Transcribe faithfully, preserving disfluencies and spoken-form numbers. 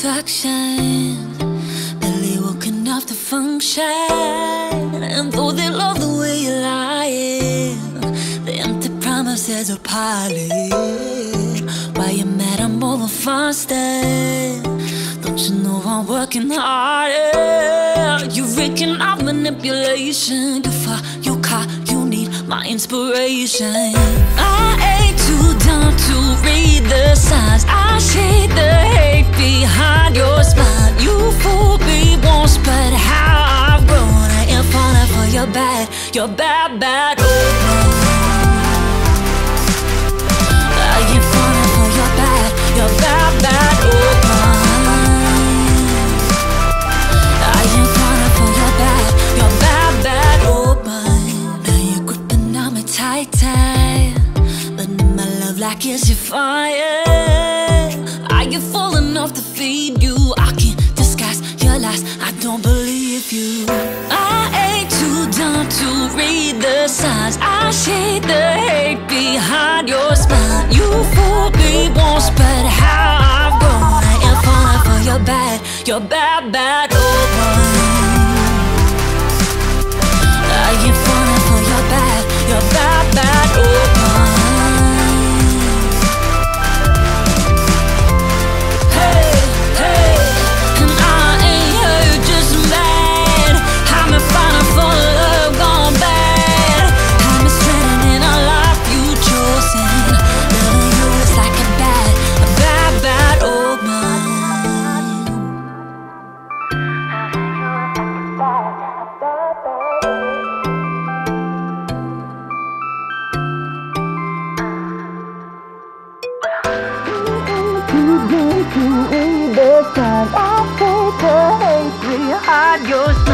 satisfaction, barely woken up to function. And though they love the way you're lying, the empty promises are piling. Why you mad I'm over faster? Don't you know I'm working harder? You're reeking of manipulation. You far, you caught, you need my inspiration. I ain't too dumb to read the signs. I shade the hate behind your smile. You fooled me once, but how I've grown. I ain't falling for your bad, your bad, bad old. I ain't falling for your bad, your bad, bad old. I ain't falling for your bad, your bad, bad old mind. Now you're gripping on me tight, tight, burning my love like it's your fire. Are you full enough to feed you? I can't disguise your lies, I don't believe you. I ain't too dumb to read the signs. I shade the hate behind your smile. You fooled me once, but how I've grown. I ain't falling for your bad, your bad, bad old one. I ain't falling for your bad, your bad, bad old one. Hey, hey, and I ain't here just mad. I'm falling for love gone bad. I'm stranded in a life you chosen. Loving you is like a bad, a bad, bad old man. To read the signs, I take the hate behind your